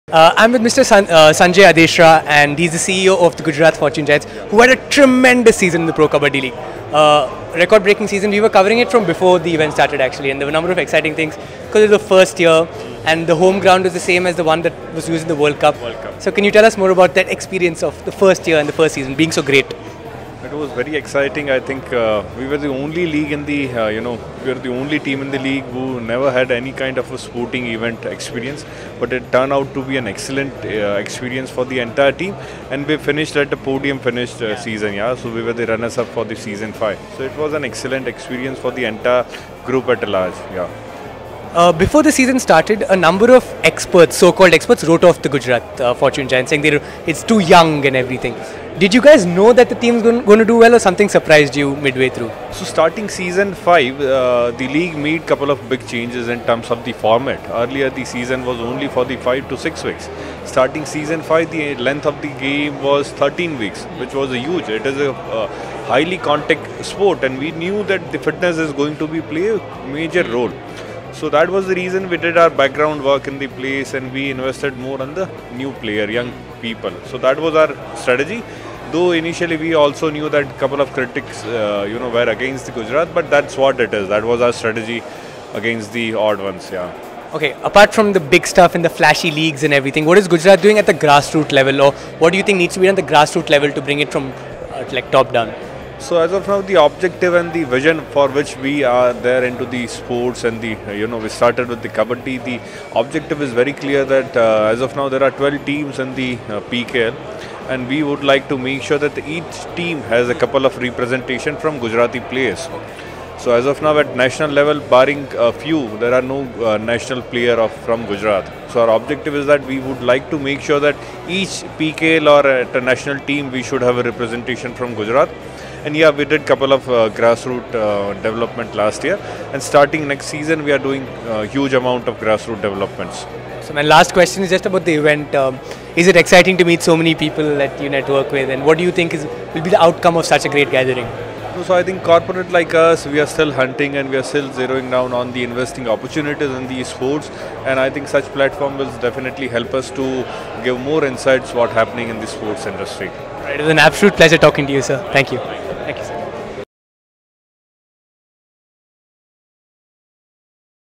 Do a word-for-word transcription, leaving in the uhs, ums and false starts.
Uh, I'm with Mister San, uh, Sanjay Adeshra, and he's the C E O of the Gujarat Fortune Giants, who had a tremendous season in the Pro Kabaddi League. Uh, record-breaking season. We were covering it from before the event started, actually, and there were a number of exciting things because it was the first year, and the home ground was the same as the one that was used in the World Cup. World Cup. So, can you tell us more about that experience of the first year and the first season being so great? It was very exciting. I think uh, we were the only league in the, uh, you know, we were the only team in the league who never had any kind of a sporting event experience. But it turned out to be an excellent uh, experience for the entire team. And we finished at the podium finished uh, season, yeah. So we were the runners-up for the season five. So it was an excellent experience for the entire group at large, yeah. Uh, before the season started, a number of experts, so-called experts, wrote off the Gujarat uh, Fortune Giants, saying they it's too young and everything. Did you guys know that the team's going, going to do well, or something surprised you midway through? So starting season five, uh, the league made a couple of big changes in terms of the format. Earlier the season was only for the five to six weeks. Starting season five, the length of the game was thirteen weeks, which was a huge. It is a uh, highly contact sport, and we knew that the fitness is going to be play a major role. So that was the reason we did our background work in the place, and we invested more on the new player, young people. So that was our strategy. Though initially we also knew that a couple of critics, uh, you know, were against the Gujarat, but that's what it is. That was our strategy against the odd ones, yeah. Okay, apart from the big stuff in the flashy leagues and everything, what is Gujarat doing at the grassroots level, or what do you think needs to be done at the grassroots level to bring it from uh, like top down? So as of now, the objective and the vision for which we are there into the sports and the, you know, we started with the Kabaddi. The objective is very clear that uh, as of now there are twelve teams in the uh, P K L, and we would like to make sure that each team has a couple of representation from Gujarati players. So as of now at national level, barring a few, there are no uh, national player of from Gujarat. So our objective is that we would like to make sure that each P K L or at a national team we should have a representation from Gujarat. And yeah, we did a couple of uh, grassroots uh, development last year, and starting next season we are doing a huge amount of grassroots developments. So my last question is just about the event. Um, is it exciting to meet so many people that you network with, and what do you think is will be the outcome of such a great gathering? So I think corporate like us, we are still hunting and we are still zeroing down on the investing opportunities in these sports, and I think such platform will definitely help us to give more insights what happening in the sports industry. Right, it was an absolute pleasure talking to you, sir. Thank you.